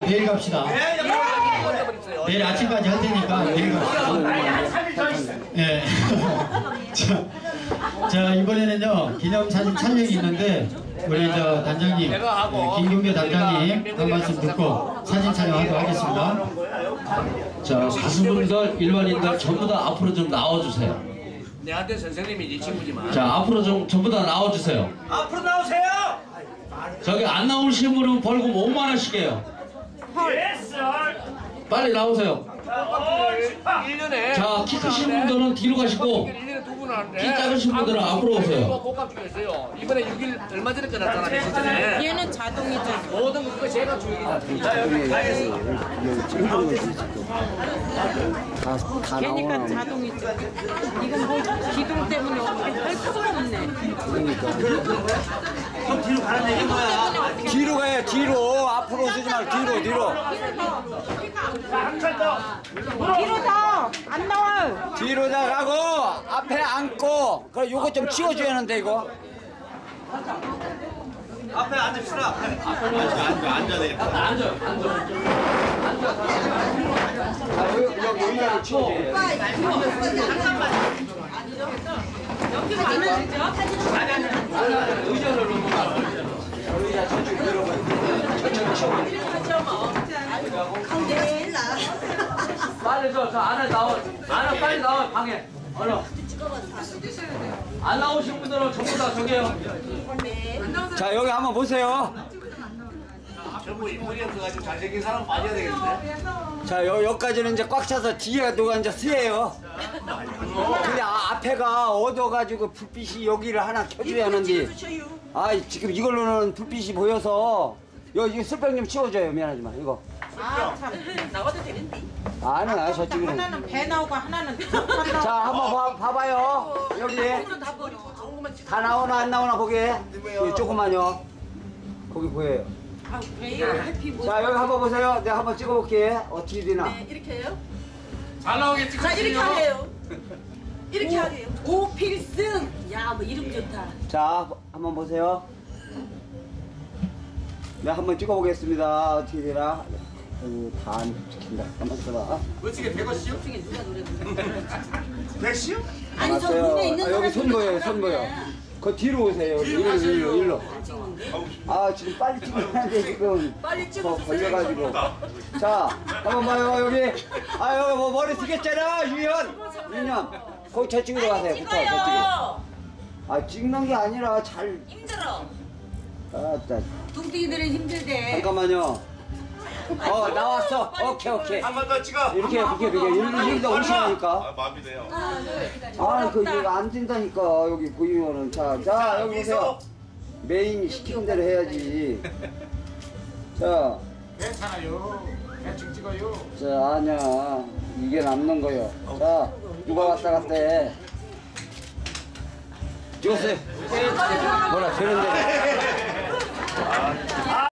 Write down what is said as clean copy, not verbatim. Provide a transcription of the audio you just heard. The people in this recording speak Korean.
내일 갑시다. 내일 아침까지 할 테니까 내일 갑시다. 예. 자, 이번에는요, 기념사진 촬영이 있는데, 우리 저 단장님, 김경배 단장님 한 말씀 듣고 사진 촬영하도록 하겠습니다. 자, 가수분들, 일반인들 전부 다 앞으로 좀 나와주세요. 내한테 선생님이 네 친구지만. 자, 앞으로 좀 전부 다 나와주세요. 앞으로 나오세요. 저기 안 나오시는 분은 벌금 5만원씩이에요. 빨리 나오세요. 1년에. 자, 키 크신 분들은 뒤로 가시고, 1년에 2분 하는데. 키 작으신 분들은 앞으로 오세요. 복합 중에서요. 이번에 6일 얼마 전에 끝났잖아. 며칠 전에. 얘는 자동이죠. 모든 거 제가 주인이다. 걔니까 자동이죠. 이건 뭐 기둥 때문에 어떻게 할 수가 없네. 그럼 뒤로 가는 얘기인 거야. 뒤로 가요. 뒤로. 앞으로 쓰지 말고 뒤로. 뒤로 더! 안 나와요. 뒤로 나가고 앞에 앉고. 그럼 요거 좀 치워줘야 하는데 이거. 앞에 앉읍시다. 앉아야 되겠다. 앉아요. 여기 의자를 치워줘야 돼. 여기로 안 오시죠? 의자를 넘어가. 의자 저쪽 밀어봐. 저쪽 치워줘. 빨리 저 안에 나와. 안에 빨리 나와, 방에. 얼른. 안 나오신 분들은 전부 다 저기요. 자, 여기 한번 보세요. 전부 인물이 없어가지고 잘생긴 사람 빠져야 되겠는데. 자, 여기까지는 이제 꽉 차서 뒤에 누가 이제 쓰예요. 근데 앞에가 어두워가지고 불빛이 여기를 하나 켜줘야 하는데. 아, 지금 이걸로는 불빛이 보여서. 이거 술병 좀 치워줘요. 미안하지만 이거. 아, 참. 나와도 되는데. 아니야, 저쪽으로. 하나는 배 나오고 하나는 턱만 나오고. 자, 한번 봐봐요. 여기. 다 나오나 안 나오나 보게. 여기 조금만요. 거기 보여요. 아, 배를 해피 못. 자, 여기 한번 보세요. 내가 한번 찍어볼게. 어떻게 되나. 네, 이렇게 해요? 잘 나오겠지. 자, 이렇게 하래요. 이렇게 하래요. 오필승. 야, 뭐 이름 좋다. 자, 한번 보세요. 네, 한번 찍어보겠습니다. 어떻게 되나. 다 안 찍힌다. 한번 써봐. 어떻게 백어씨요? 중에 누가 노래 부르는 백씨요? 아니, 저 눈에 있는 여기 손 보여요, 손 보여. 그 뒤로 오세요. 일로. 아, 지금 빨리 찍어야지, 지금. 빨리 찍어주세요. 걸려가지고. 자, 한번 봐요, 여기. 아, 여기 뭐 머리 쓰겠잖아, 유연. 거기 저쪽으로 가세요, 저쪽으로. 아, 찍는 게 아니라 잘. 힘들어. 아, 자. 둥둥이들은 힘들대. 잠깐만요. 나왔어. 오케이. 한 번 더 찍어. 이렇게 여기다 오시라니까. 마음이 돼요. 이거 안 된다니까. 여기 보이면은. 자, 여기 보세요. 메인이 시키는 대로 해야지. 자. 괜찮아요. 대충 찍어요. 자, 아니야. 이게 남는 거요. 자, 누가 왔다 갔다 해. 찍었어요. 뭐라, 되는데.